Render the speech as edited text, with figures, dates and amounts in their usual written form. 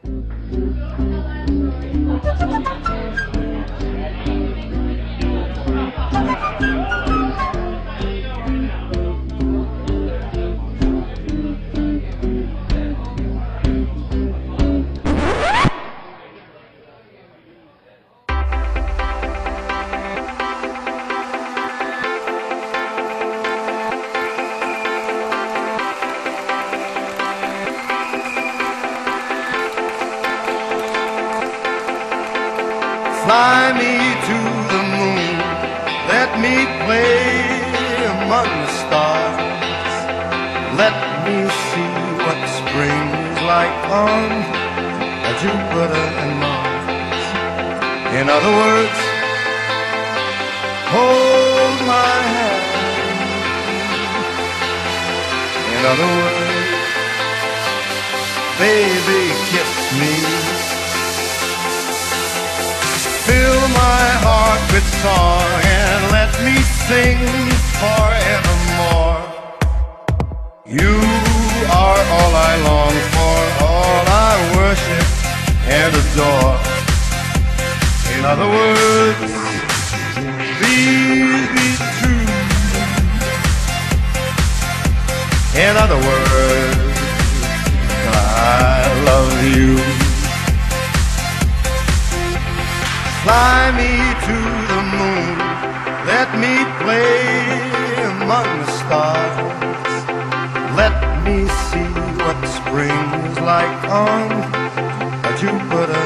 Fly me to the moon, let me play among the stars. Let me see what spring is like on Jupiter and Mars. In other words, hold my hand. In other words, baby, kiss me. Fill my heart with song and let me sing forevermore. You are all I long for, all I worship and adore. In other words, please be true. In other words, I love you. Fly me to the moon, let me play among the stars. Let me see what spring is like on Jupiter